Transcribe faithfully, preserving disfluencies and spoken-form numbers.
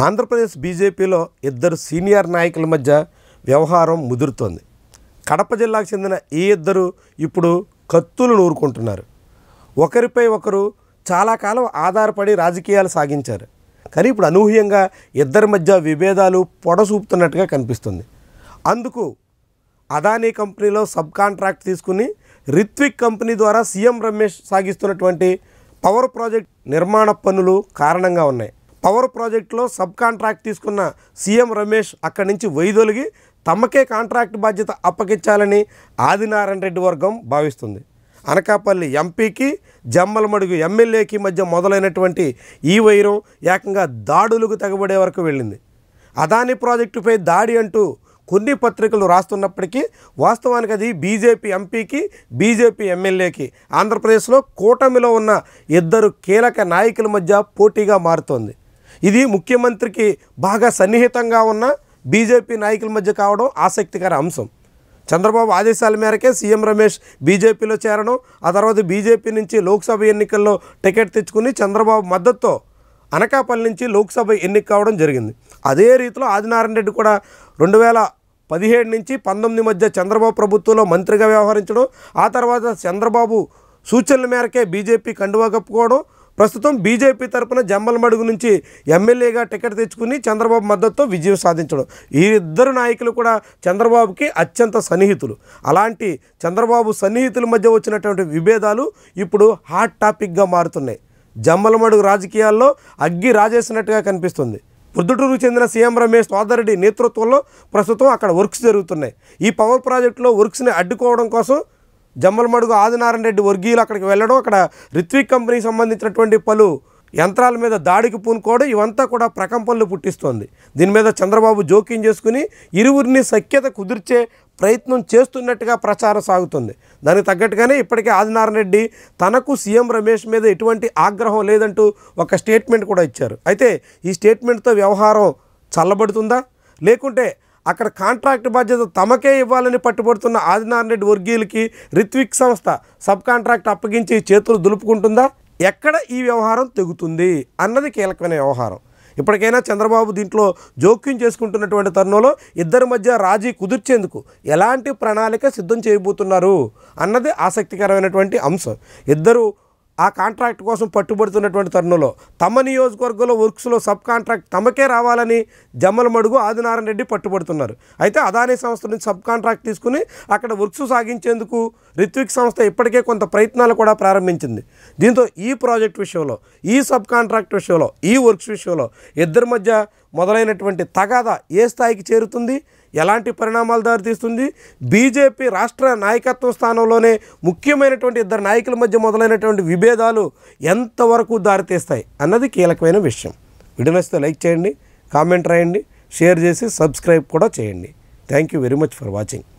ఆంధ్రప్రదేశ్ బీజేపీలో ఇద్దరు సీనియర్ నాయకుల మధ్య వ్యవహారం ముదురుతోంది. కడప జిల్లాకు చెందిన ఈ ఇద్దరు ఇప్పుడు కత్తులు నూరుకుంటున్నారు. ఒకరిపై ఒకరు చాలా కాలం ఆధారపడి రాజకీయాలు సాగించారు. కానీ ఇప్పుడు అనూహ్యంగా ఇద్దరి మధ్య విభేదాలు పొడసూపుతున్నట్టుగా కనిపిస్తుంది. అందుకు అదానీ కంపెనీలో సబ్ కాంట్రాక్ట్ తీసుకుని రిత్విక్ కంపెనీ ద్వారా సీఎం రమేష్ సాగిస్తున్నటువంటి పవర్ ప్రాజెక్ట్ నిర్మాణ పనులు కారణంగా ఉన్నాయి. పవర్ ప్రాజెక్టులో సబ్ కాంట్రాక్ట్ తీసుకున్న సీఎం రమేష్ అక్కడి నుంచి వైదొలిగి తమకే కాంట్రాక్ట్ బాధ్యత అప్పగించాలని ఆదినారాయణ రెడ్డి వర్గం భావిస్తుంది. అనకాపల్లి ఎంపీకి జమ్మలమడుగు ఎమ్మెల్యేకి మధ్య మొదలైనటువంటి ఈ వైరం ఏకంగా దాడులకు తెగబడే వరకు వెళ్ళింది. అదానీ ప్రాజెక్టుపై దాడి అంటూ కొన్ని పత్రికలు రాస్తున్నప్పటికీ వాస్తవానికి అది బీజేపీ ఎంపీకి బీజేపీ ఎమ్మెల్యేకి ఆంధ్రప్రదేశ్లో కూటమిలో ఉన్న ఇద్దరు కీలక నాయకుల మధ్య పోటీగా మారుతోంది. ఇది ముఖ్యమంత్రికి బాగా సన్నిహితంగా ఉన్న బీజేపీ నాయకుల మధ్య కావడం ఆసక్తికర అంశం. చంద్రబాబు ఆదేశాల మేరకే సీఎం రమేష్ బీజేపీలో చేరడం, ఆ తర్వాత బీజేపీ నుంచి లోక్సభ ఎన్నికల్లో టికెట్ తెచ్చుకుని చంద్రబాబు మద్దతుతో అనకాపల్లి నుంచి లోక్సభ ఎన్నిక కావడం జరిగింది. అదే రీతిలో ఆదినారాయణ రెడ్డి కూడా రెండు వేల పదిహేడు నుంచి పంతొమ్మిది మధ్య చంద్రబాబు ప్రభుత్వంలో మంత్రిగా వ్యవహరించడం, ఆ తర్వాత చంద్రబాబు సూచనల మేరకే బీజేపీ కండువా కప్పుకోవడం, ప్రస్తుతం బీజేపీ తరపున జమ్మలమడుగు నుంచి ఎమ్మెల్యేగా టికెట్ తెచ్చుకుని చంద్రబాబు మద్దతుతో విజయం సాధించడం. ఈ ఇద్దరు నాయకులు కూడా చంద్రబాబుకి అత్యంత సన్నిహితులు. అలాంటి చంద్రబాబు సన్నిహితుల మధ్య వచ్చినటువంటి విభేదాలు ఇప్పుడు హాట్ టాపిక్గా మారుతున్నాయి. జమ్మలమడుగు రాజకీయాల్లో అగ్గి రాజేసినట్టుగా కనిపిస్తుంది. ప్రొద్దుటూరుకు చెందిన సీఎం రమేష్ సోదరుడి నేతృత్వంలో ప్రస్తుతం అక్కడ వర్క్స్ జరుగుతున్నాయి. ఈ పవర్ ప్రాజెక్టులో వర్క్స్ని అడ్డుకోవడం కోసం జమ్మలమడుగు ఆదినారాయణ రెడ్డి వర్గీయులు అక్కడికి వెళ్ళడం, అక్కడ రిత్విక్ కంపెనీకి సంబంధించినటువంటి పలు యంత్రాల మీద దాడికి పూనుకోవడం, ఇవంతా కూడా ప్రకంపనలు పుట్టిస్తోంది. దీని మీద చంద్రబాబు జోక్యం చేసుకుని ఇరువురిని సఖ్యత కుదిర్చే ప్రయత్నం చేస్తున్నట్టుగా ప్రచారం సాగుతుంది. దానికి తగ్గట్టుగానే ఇప్పటికే ఆదినారాయణ రెడ్డి తనకు సీఎం రమేష్ మీద ఎటువంటి ఆగ్రహం లేదంటూ ఒక స్టేట్మెంట్ కూడా ఇచ్చారు. అయితే ఈ స్టేట్మెంట్తో వ్యవహారం చల్లబడుతుందా, లేకుంటే అక్కడ కాంట్రాక్ట్ బాధ్యత తమకే ఇవ్వాలని పట్టుబడుతున్న ఆదినారాయణ రెడ్డి వర్గీయులకి రిత్విక్ సంస్థ సబ్ కాంట్రాక్ట్ అప్పగించి చేతులు దులుపుకుంటుందా, ఎక్కడ ఈ వ్యవహారం తెగుతుంది అన్నది కీలకమైన వ్యవహారం. ఇప్పటికైనా చంద్రబాబు దీంట్లో జోక్యం చేసుకుంటున్నటువంటి తరుణంలో ఇద్దరి మధ్య రాజీ కుదిర్చేందుకు ఎలాంటి ప్రణాళిక సిద్ధం చేయబోతున్నారు అన్నది ఆసక్తికరమైనటువంటి అంశం. ఇద్దరు ఆ కాంట్రాక్ట్ కోసం పట్టుబడుతున్నటువంటి తరుణంలో తమ నియోజకవర్గంలో వర్క్స్లో సబ్ కాంట్రాక్ట్ తమకే రావాలని జమ్మలమడుగు ఆదినారాయణ రెడ్డి పట్టుబడుతున్నారు. అయితే అదానీ సంస్థ నుంచి సబ్ కాంట్రాక్ట్ తీసుకుని అక్కడ వర్క్స్ సాగించేందుకు రిత్విక్ సంస్థ ఇప్పటికే కొంత ప్రయత్నాలు కూడా ప్రారంభించింది. దీంతో ఈ ప్రాజెక్ట్ విషయంలో, ఈ సబ్ కాంట్రాక్ట్ విషయంలో, ఈ వర్క్స్ విషయంలో ఇద్దరి మధ్య మొదలైనటువంటి తగాదా ఏ స్థాయికి చేరుతుంది, ఎలాంటి పరిణామాలు దారితీస్తుంది, బీజేపీ రాష్ట్ర నాయకత్వ స్థానంలోనే ముఖ్యమైనటువంటి ఇద్దరు నాయకుల మధ్య మొదలైనటువంటి విభేదాలు ఎంతవరకు దారితీస్తాయి అన్నది కీలకమైన విషయం. వీడియో నచ్చితే లైక్ చేయండి, కామెంట్ రాయండి, షేర్ చేసి సబ్స్క్రైబ్ కూడా చేయండి. Thank you very much for watching.